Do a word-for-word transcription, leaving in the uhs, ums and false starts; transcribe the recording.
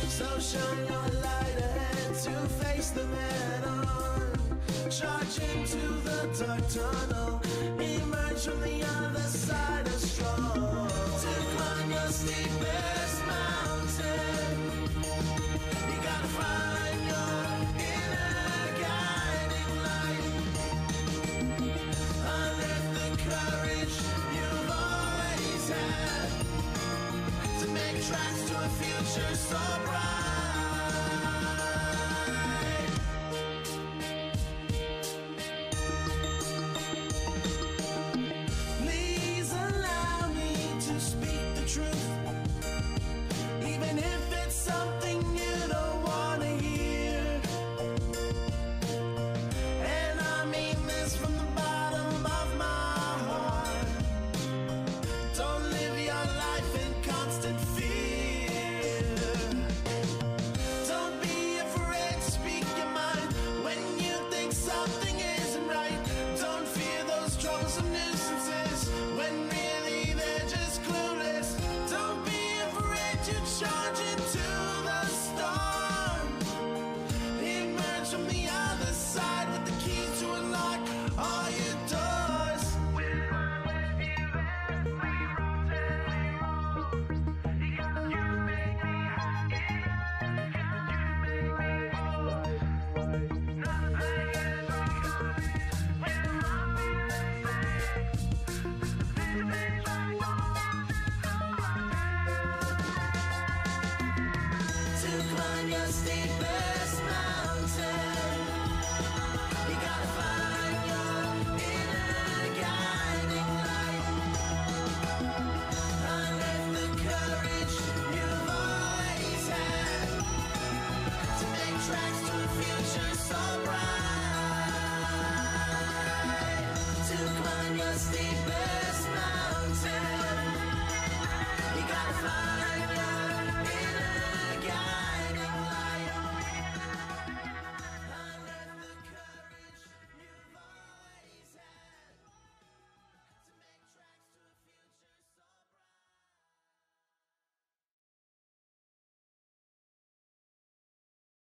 So shine your light ahead to face them head on. Charge into the dark tunnel, emerge from the other side as strong. To climb your steepest mountain, you gotta find your inner guiding light. Unearth the courage you've always had to make tracks to a future so bright.